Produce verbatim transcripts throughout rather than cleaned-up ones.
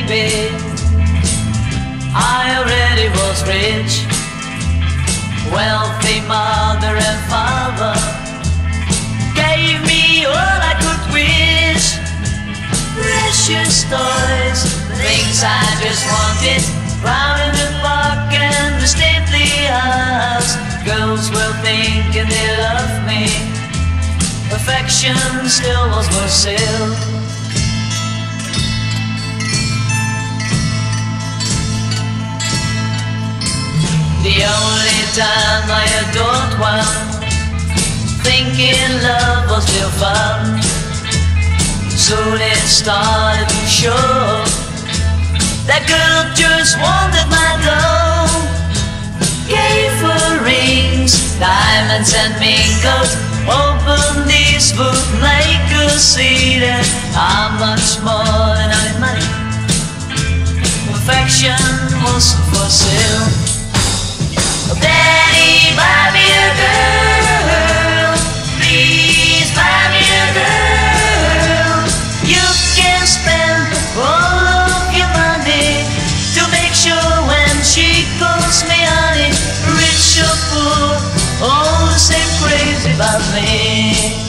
baby, I already was rich, wealthy mother and father gave me all I could wish. Precious toys, things I just wanted, round in the park and the stately house. Girls were thinking they loved me, affection still was for sale. The only time I adored one, thinking love was real fun. Soon it started to show, that girl just wanted my dough. Gave her rings, diamonds and mink coat, open these would make her see that I'm much more than only money. Affection wasn't for sale. Daddy, buy me a girl, please buy me a girl. You can spend all of your money to make sure when she calls me honey. Rich or poor, all the same crazy about me.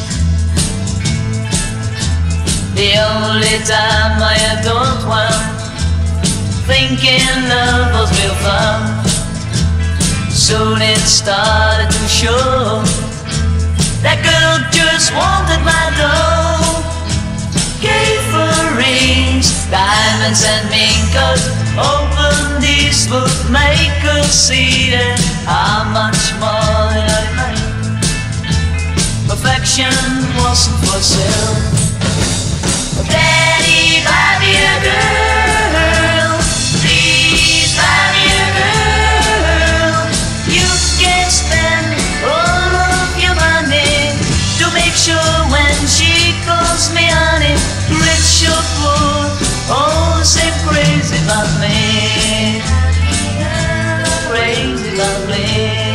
The only time I adored one, thinking love was real fun. Soon it started to show, that girl just wanted my dough. Gave her rings, diamonds and mink coat, open these would make her see that I'm much more than only money. Perfection wasn't for sale. Daddy, buy me a girl, please buy me a girl. You can spend all of your money to make sure when she calls me honey. Rich or poor, all the same crazy about me, crazy about me.